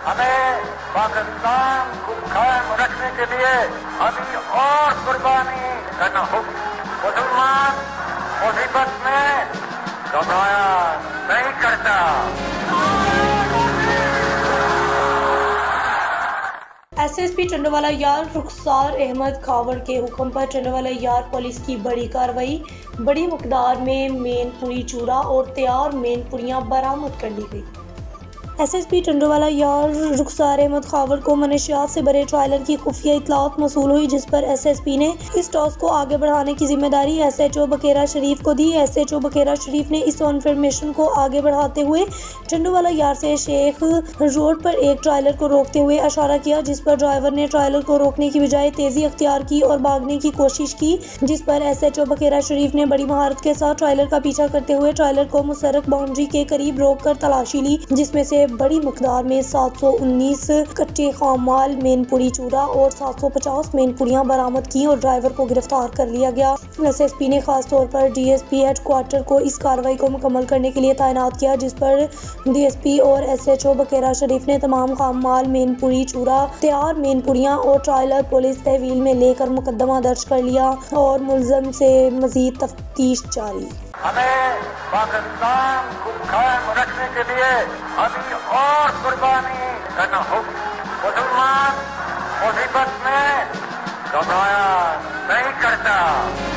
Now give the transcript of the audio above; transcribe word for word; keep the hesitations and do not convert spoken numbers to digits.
हमें पाकिस्तान को कायम रखने के लिए अभी और कुर्बानी करना होगी। मुसलमान मुसीबत में घबराया नहीं करता। एसएसपी टंडोवाला यार रुखसार अहमद खावर के हुक्म पर टंडोवाला यार पुलिस की बड़ी कार्रवाई। बड़ी मकदार में मेनपुरी चूरा और तैयार मेनपुरियां बरामद कर ली गई। एसएसपी टंडोवाला यार रुखसार अहमद खावर को मनशियात से भरे ट्रायलर की खुफिया इतलात मसूल हुई, जिस पर एसएसपी ने इस टॉस को आगे बढ़ाने की जिम्मेदारी एसएचओ बकेरा शरीफ को दी। एसएचओ बकेरा शरीफ ने इस इन्फॉर्मेशन को आगे बढ़ाते हुए टंडोवाला यार से शेख रोड पर एक ट्रायलर को रोकते हुए इशारा किया, जिस पर ड्राइवर ने ट्रायलर को रोकने की बजाय तेजी अख्तियार की और भागने की कोशिश की, जिस पर एसएचओ बकेरा शरीफ ने बड़ी महारत के साथ ट्रायलर का पीछा करते हुए ट्रायलर को मुसरक बाउंड्री के करीब रोककर तलाशी ली, जिसमें से बड़ी मकदार में सात सौ उन्नीस कच्चे खामाल मेनपुरी चूरा और सात सौ पचास मेनपुरियां बरामद की और ड्राइवर को गिरफ्तार कर लिया गया। एसएसपी ने खास तौर पर डीएसपी हेडक्वार्टर को इस कार्रवाई को मुकम्मल करने के लिए तैनात किया, जिस पर डीएसपी और एसएचओ बकेरा शरीफ ने तमाम खामाल मेनपुरी चूरा तैयार मेनपुरियां और ट्रायलर पुलिस तहवील में लेकर मुकदमा दर्ज कर लिया और मुलजम से मजीद तफ्तीश जारी। हमें पाकिस्तान को कायम रखने के लिए अभी और कुर्बानी करना होगी। मुसलमान मुसीबत में घबराया नहीं करता।